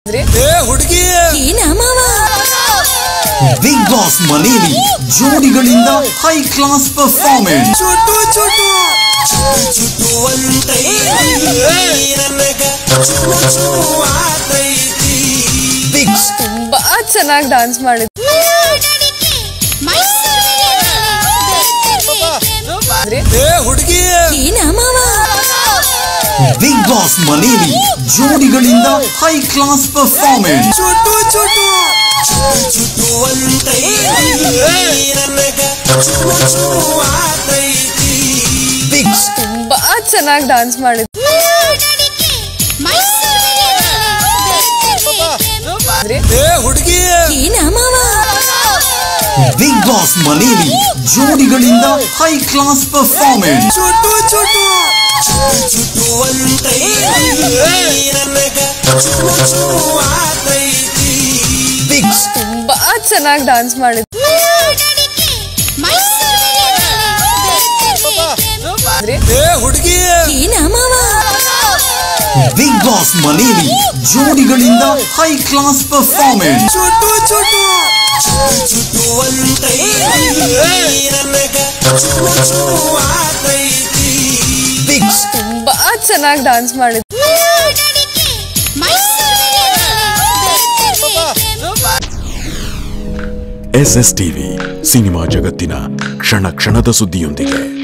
ಹುಡುಗಿ big boss ಮನೆಯಲ್ಲಿ ಜೋಡಿಗಳಿಂದ high class performance. ತುಂಬಾ ಚೆನ್ನಾಗಿ ಡಾನ್ಸ್ ಮಾಡಿದ್ರು. ಹುಡುಗಿ ಬಿಗ್ ಬಾಸ್ ಮನೆಯಲ್ಲಿ ಜೋಡಿಗಳಿಂದ ಹೈ ಕ್ಲಾಸ್ ಪರ್ಫಾರ್ಮೆನ್ಸ್. ತುಂಬಾ ಚೆನ್ನಾಗಿ ಡಾನ್ಸ್ ಮಾಡಿದ್ರು. ಹುಡುಗಿ ಬಿಗ್ ಬಾಸ್ ಮನೆಯಲ್ಲಿ ಜೋಡಿಗಳಿಂದ ಹೈ ಕ್ಲಾಸ್ ಪರ್ಫಾರ್ಮೆನ್ಸ್. ತುಂಬಾ ಚೆನ್ನಾಗಿ ಡಾನ್ಸ್ ಮಾಡಿದ್ರು. ಹುಡುಗಿ ಬಿಗ್ ಬಾಸ್ ಮನೆಯಲ್ಲಿ ಜೋಡಿಗಳಿಂದ ಹೈ ಕ್ಲಾಸ್ ಪರ್ಫಾರ್ಮೆನ್ಸ್. ತುಂಬಾ ಚೆನ್ನಾಗಿ ಡಾನ್ಸ್ ಮಾಡಿದ್ರು. SS TV ಸಿನಿಮಾ ಜಗತ್ತಿನ ಕ್ಷಣ ಕ್ಷಣದ ಸುದ್ದಿಯೊಂದಿಗೆ.